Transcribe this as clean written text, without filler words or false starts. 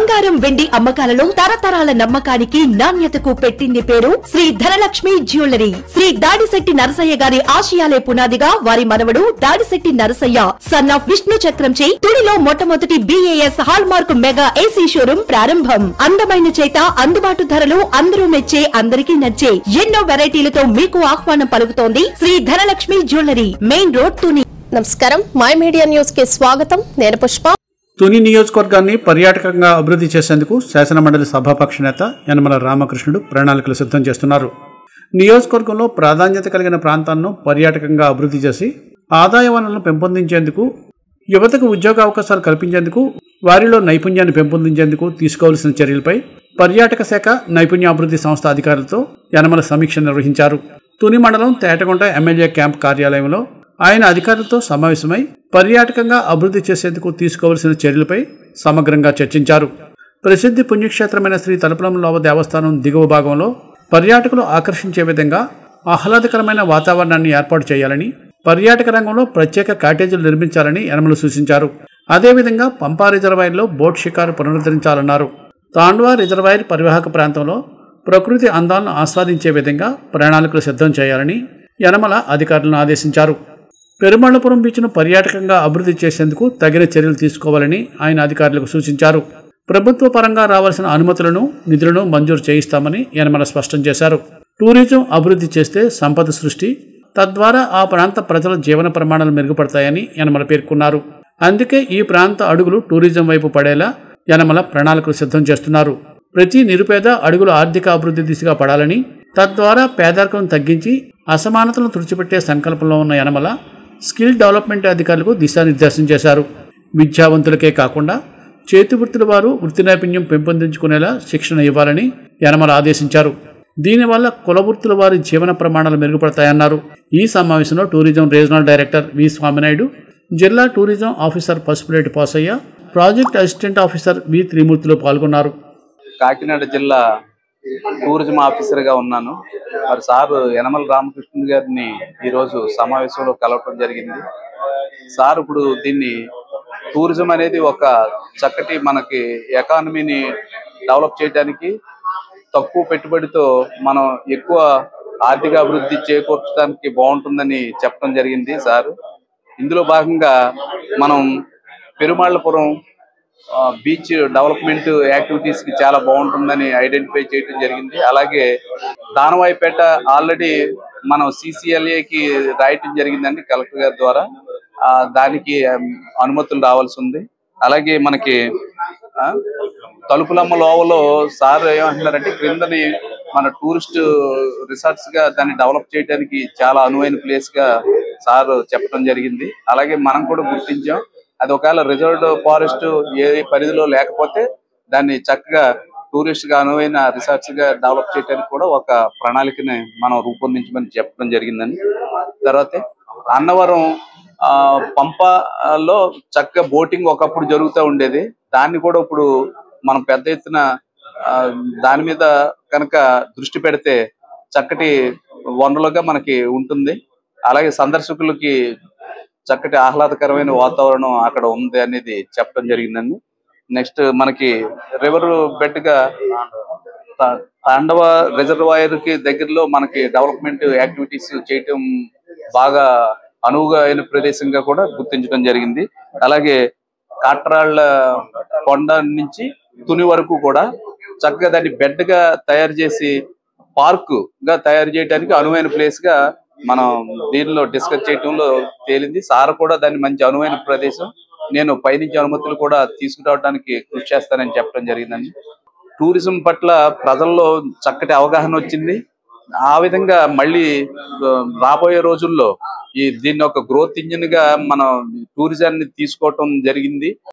బంగారం వెండి అమ్మకాలలో తరతరాల నమ్మకానికి నాణ్యతకు పెట్టింది పేరు శ్రీ ధనలక్ష్మి జ్యువెలరీ. శ్రీ దాడిశెట్టి నరసయ్య గారి ఆశయాలే పునాదిగా వారి మనవడు దాడిశెట్టి నరసయ్య సన్ ఆఫ్ విష్ణు చక్రంచే తుడిలో మొట్టమొదటి BAS hall mark mega AC showroom ప్రారంభం. అందమైన చేత అందుబాటు ధరలు అందరూ మెచ్చే అందరికీ నచ్చే ఎన్నో వెరైటీలతో మీకు ఆహ్వానం పలుకుతోంది Shri Dhanalakshmi jewellery, main road, Tuni. నమస్కారం, మై మీడియా న్యూస్ కి స్వాగతం. నేను పుష్ప. తుని నియోజకవర్గాన్ని పర్యాటకంగా అభివృద్ధి చేసేందుకు శాసనమండలి సభాపక్ష నేత యనమల రామకృష్ణుడు ప్రణాళికలు సిద్ధం చేస్తున్నారు. నియోజకవర్గంలో ప్రాధాన్యత కలిగిన ప్రాంతాలను పర్యాటకంగా అభివృద్ధి చేసి ఆదాయ వనరులను పెంపొందించేందుకు, యువతకు ఉద్యోగ అవకాశాలు కల్పించేందుకు, వారిలో నైపుణ్యాన్ని పెంపొందించేందుకు తీసుకోవాల్సిన చర్యలపై పర్యాటక శాఖ నైపుణ్యాభివృద్ధి సంస్థ అధికారులతో యనమల సమీక్ష నిర్వహించారు. తుని మండలం తేటగుంట ఎమ్మెల్యే క్యాంప్ కార్యాలయంలో ఆయన అధికారులతో సమావేశమై పర్యాటకంగా అభివృద్ధి చేసేందుకు తీసుకోవాల్సిన చర్యలపై సమగ్రంగా చర్చించారు. ప్రసిద్ధి పుణ్యక్షేత్రమైన శ్రీ తలుపులమ్మ దేవస్థానం దిగువ భాగంలో పర్యాటకులు ఆకర్షించే విధంగా ఆహ్లాదకరమైన వాతావరణాన్ని ఏర్పాటు చేయాలని, పర్యాటక రంగంలో ప్రత్యేక కాటేజీలు నిర్మించాలని యనమల సూచించారు. అదేవిధంగా పంపా రిజర్వాయర్లో బోట్ షికారు పునరుద్ధరించాలన్నారు. తాండ్వా రిజర్వాయర్ పరివాహక ప్రాంతంలో ప్రకృతి అందాలను ఆస్వాదించే విధంగా ప్రణాళికలు సిద్ధం చేయాలని యనమల అధికారులను ఆదేశించారు. పెరుమళ్లపురం బీచ్ను పర్యాటకంగా అభివృద్ధి చేసేందుకు తగిన చర్యలు తీసుకోవాలని ఆయన అధికారులకు సూచించారు. ప్రభుత్వ పరంగా రావాల్సిన అనుమతులను, నిధులను మంజూరు చేయిస్తామని యనమల స్పష్టం చేశారు. టూరిజం అభివృద్ధి చేస్తే సంపద సృష్టి, తద్వారా ఆ ప్రాంత ప్రజల జీవన ప్రమాణాలు మెరుగుపడతాయని యనమల పేర్కొన్నారు. అందుకే ఈ ప్రాంత అడుగులు టూరిజం వైపు పడేలా యనమల ప్రణాళికలు సిద్ధం చేస్తున్నారు. ప్రతి నిరుపేద అడుగులు ఆర్థిక అభివృద్ధి దిశగా పడాలని, తద్వారా పేదరికం తగ్గించి అసమానతలను తుడిచిపెట్టే సంకల్పంలో ఉన్న యనమల స్కిల్ డెవలప్మెంట్ అధికారులకు దిశానిర్దేశం చేశారు. విద్యావంతులకే కాకుండా చేతివృత్తుల వారు వృత్తి నైపుణ్యం పెంపొందించుకునేలా శిక్షణ ఇవ్వాలని యనమల ఆదేశించారు. దీనివల్ల కులవృత్తుల వారి జీవన ప్రమాణాలు మెరుగుపడతాయన్నారు. ఈ సమావేశంలో tourism regional director V Swaminaidu, జిల్లా tourism officer Pasupuleti Posayya, project assistant officer V Trimurthulu పాల్గొన్నారు. కాకినాడ జిల్లా టూరిజం ఆఫీసర్గా ఉన్నాను. మరి సార్ యనమల రామకృష్ణ గారిని ఈరోజు సమావేశంలో కలవటం జరిగింది. సార్ ఇప్పుడు దీన్ని టూరిజం అనేది ఒక చక్కటి మనకి ఎకానమీని డెవలప్ చేయడానికి, తక్కువ పెట్టుబడితో మనం ఎక్కువ ఆర్థిక అభివృద్ధి చేకూర్చడానికి బాగుంటుందని చెప్పడం జరిగింది సార్. ఇందులో భాగంగా మనం పెరుమాళ్లపురం బీచ్ డెవలప్మెంట్ యాక్టివిటీస్ కి చాలా బాగుంటుందని ఐడెంటిఫై చేయడం జరిగింది. అలాగే దానవాయిపేట ఆల్రెడీ మనం CCLAకి రాయటం జరిగిందండి కలెక్టర్ గారి ద్వారా. దానికి అనుమతులు రావాల్సి ఉంది. అలాగే మనకి తలుపులమ్మ లోవలో సార్ ఏమంటున్నారంటే క్రిందని మన టూరిస్ట్ రిసార్ట్స్ గా దాన్ని డెవలప్ చేయడానికి చాలా అనువైన ప్లేస్ గా సార్ చెప్పడం జరిగింది. అలాగే మనం కూడా గుర్తించాం, అది ఒకవేళ రిజర్వ్డ్ ఫారెస్ట్ ఏ పరిధిలో లేకపోతే దాన్ని చక్కగా టూరిస్ట్ గా అనువైన రిసార్ట్స్ గా డెవలప్ చేయడానికి కూడా ఒక ప్రణాళికని మనం రూపొందించమని చెప్పడం జరిగిందండి. తర్వాత అన్నవరం పంపలో చక్కగా బోటింగ్ ఒకప్పుడు జరుగుతూ ఉండేది. దాన్ని కూడా ఇప్పుడు మనం పెద్ద ఎత్తున దాని మీద కనుక దృష్టి పెడితే చక్కటి వనరులుగా మనకి ఉంటుంది. అలాగే సందర్శకులకి చక్కటి ఆహ్లాదకరమైన వాతావరణం అక్కడ ఉంది అనేది చెప్పడం జరిగిందండి. నెక్స్ట్ మనకి రివర్ బెడ్ గా తాండవ రిజర్వాయర్ కి దగ్గరలో మనకి డెవలప్మెంట్ యాక్టివిటీస్ చేయటం బాగా అనువుగా అయిన ప్రదేశంగా కూడా గుర్తించడం జరిగింది. అలాగే కాట్రాళ్ల కొండ నుంచి తుని వరకు కూడా చక్కగా దాన్ని బెడ్ గా తయారు చేసి పార్క్ గా తయారు చేయడానికి అనువైన ప్లేస్ గా మనం దీనిలో డిస్కస్ చేయటంలో తేలింది. సార్ కూడా దాన్ని మంచి అనువైన ప్రదేశం, నేను పైనుంచి అనుమతులు కూడా తీసుకురావడానికి కృషి చేస్తానని చెప్పడం జరిగిందండి. టూరిజం పట్ల ప్రజల్లో చక్కటి అవగాహన వచ్చింది. ఆ విధంగా మళ్ళీ రాబోయే రోజుల్లో దీన్ని ఒక గ్రోత్ ఇంజిన్ గా మనం టూరిజాన్ని తీసుకోవటం జరిగింది.